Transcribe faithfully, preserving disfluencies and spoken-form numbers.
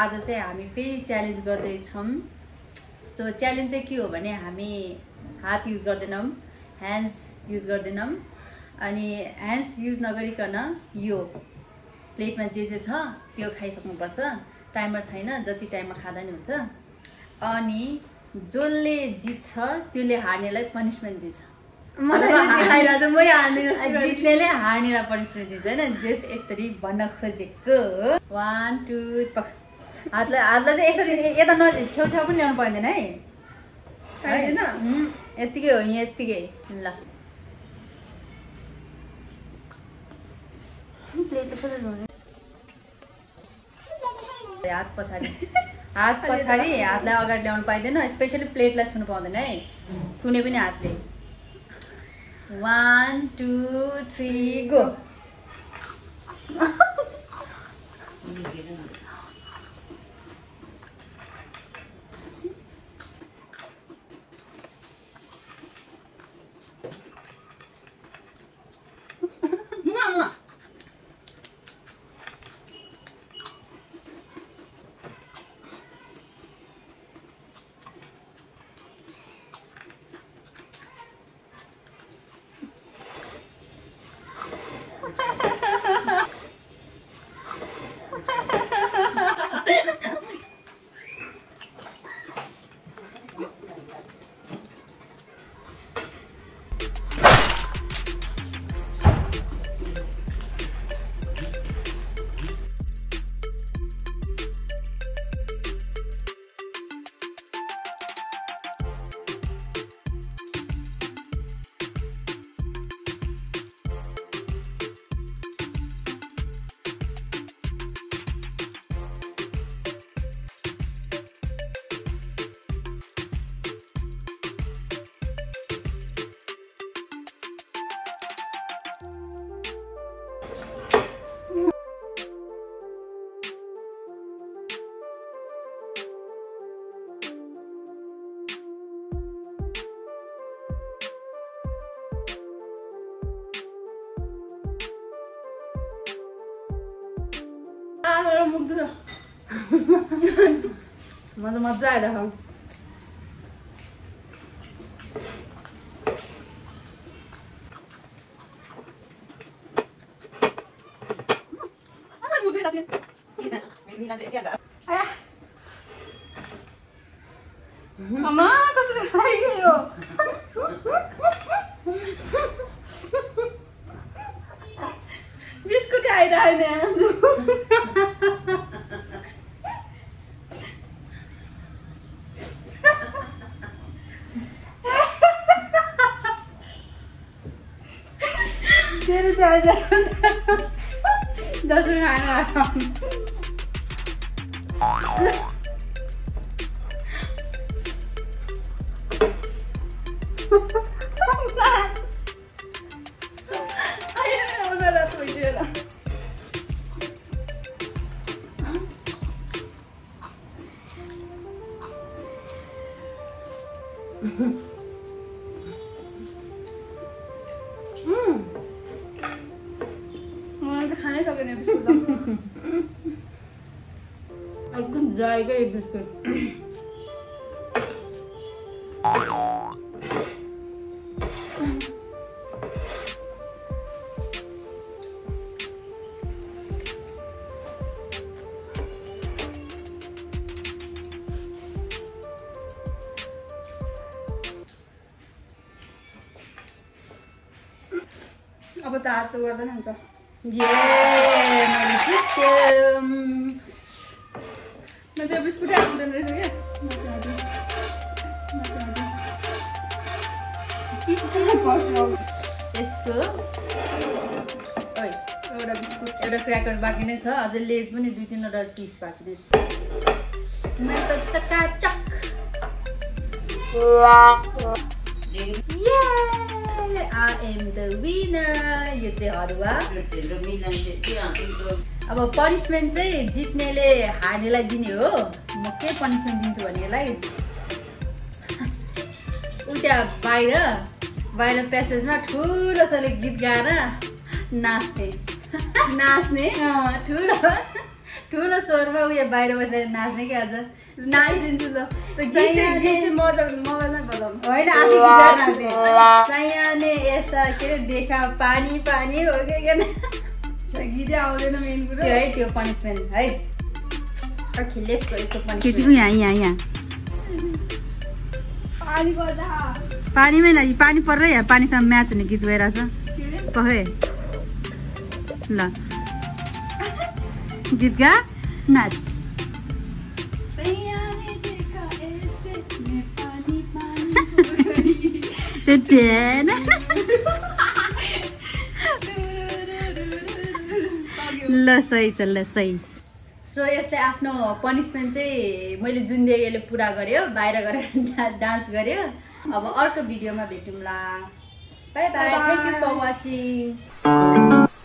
आज चाहिँ हामी फेरि च्यालेन्ज गर्दैछौँ। सो च्यालेन्ज चाहिँ के हो भने हामी हात युज गर्दैनौँ, ह्यान्ड्स युज गर्दैनौँ। अनि ह्यान्ड्स युज नगरिकन यो प्लेटमा जे जे छ त्यो खाइसक्नुपर्छ। टाइमर छैन, जति टाइममा खाँदा नि हुन्छ। अनि जसले जित्छ त्यसले हार्नेलाई पनिसमेन्ट दिन्छ। जित्नेले हार्नेलाई पनिसमेन्ट दिन्छ होइन, जेस यसरी भन्न खोजेको। वान टू हातलाई हातलाई चाहिँ यसरी यता न छेउछेउ पनि ल्याउनु पर्दैन है, होइन यत्तिकै हो, यहाँ यत्तिकै ल। हात पछाडि हात पछाडि हातलाई अगाडि ल्याउनु पाइँदैन, स्पेसली प्लेटलाई छुनु पाउँदैन है कुनै पनि हातले। One two three go. मजा मजा आइरहेको आमा कसरी खाइगयो। बिस्कुट आइरहेको तेरे जा दस खाना खानै सकेन बिस्कुट त एकदम ड्राई क्या एक बिस्कुट। अब त हात तो गर्दैन हुन्छ। ये मैले जित्यो। म त्यो बिस्कुटै आउँदैन रहेछ क्या। यसको ओइ एउटा बिस्कुट एउटा क्र्याकर बाँकी नै छ, अझै लेज पनि दुई तिनवटा पिस बाँकी नै छ। मेरो त चकाचक। I am the winner. यो चाहिँ हरुवा। अब पनिसमेन्ट चाहिँ जित्नेले हार्नेलाई दिने हो। म के पनिसमेन्ट दिन्छु भनेलाई उ त्यहाँ बाहिर बाहिर प्यासेजमा ठुलोसले गीत गाएर नाच्ने नाच्ने ठुलो ठुलो स्वरमा उयो बाहिर बसेर नाच्ने क्या आज नाचिदिन्छु ल गीत चाहिँ गीत चाहिँ मजा मजामै बजाउनु होइन आफै गिटार नाच्ने सयाने यसा के अरे देखा पानी पानी हो कि गीतै आउँदैन मेन कुरा त्यो है त्यो पनिसमेन्ट है ओके लेट्स गो यसको केटी पनिसमेन्ट यहाँ यहाँ यहाँ पानी पर्दा पानीमै लागि पानी पर्दै यहाँ पानीसँग म्याच हुने गीत भइरहेछ पखे ल गीत गा नाच ल सही छ ल सही सो यसले आफ्नो पनिसमेन्ट चाहिँ मैले जुन दिएँ यसले पुरा गर्यो बाहिर गएर डान्स गर्यो अब अर्को भिडियोमा भेटौँला bye bye thank you for watching